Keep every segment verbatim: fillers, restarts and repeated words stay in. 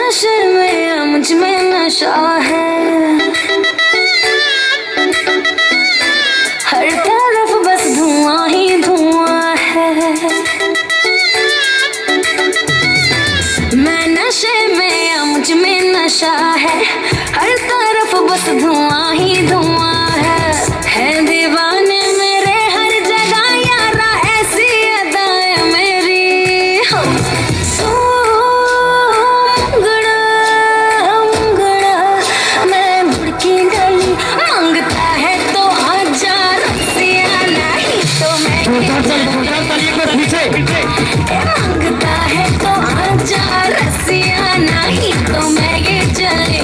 नशे में मुझ में नशा है, हर तरफ बस धुआं ही धुआं है। मैं नशे में मुझ में नशा है, हर तरफ बस धुआं ही धुआं है। है दीवाने मेरे हर जगह यारा, ऐसी अदाएं मेरी। हो मुंगड़ा मुंगड़ा मैं मुड़ की गली, मांगता है तो आजा रसिया, नहीं तो मैं मांगता है तो आजा रसिया, नहीं तो मैं ये चले।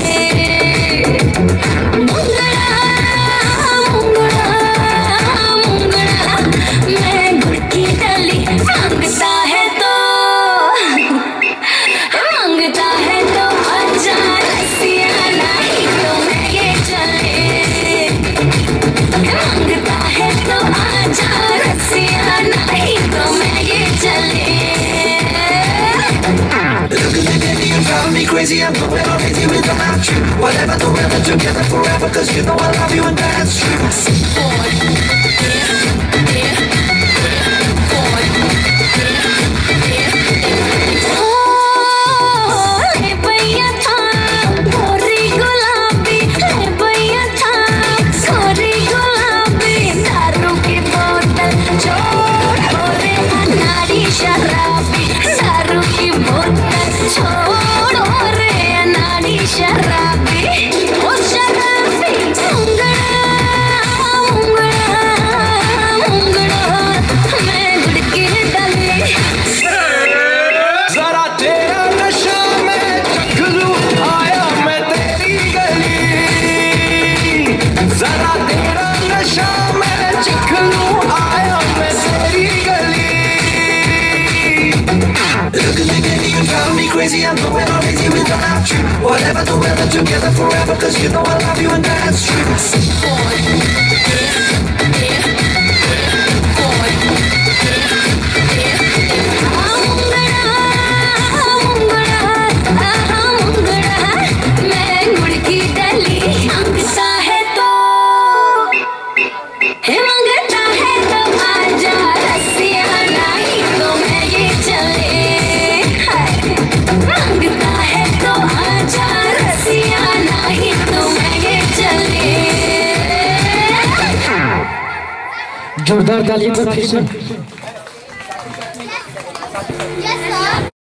Crazy, I'm going on crazy without you. Whatever the weather, together forever, cause you know I love you and that's true. Boy, yeah, yeah, yeah, boy, yeah, yeah. Oh, le bhaiya tha gori gulabi, le bhaiya tha gori gulabi, daru ki bottle chhod re anari sharabi, daru ki bottle chhod शराबी ओ शराबी मुंगड़ा मुंगड़ा मुंगड़ा मैं गुड़ की डाली। जरा तेरा नशा मैं चख लूं, आया मैं तेरी गली। जरा तेरा नशा मैं चख लूं, आया मैं तेरी गली। Look at me, baby, you found me crazy, I'm going on crazy without you. Whatever the weather, together forever, cause you know I love you and that's true. Boy, yeah, yeah, yeah, boy, yeah, yeah, yeah. Mungda Mungda Mungda मैं गुड़ की डाली, मांगता है तो हे मांगता है तो आजा रसिया, नहीं तो मैं ये चले। मांगता है तो आजा रसिया, नहीं तो मैं ये चले। जोरदार तालियां फिर से।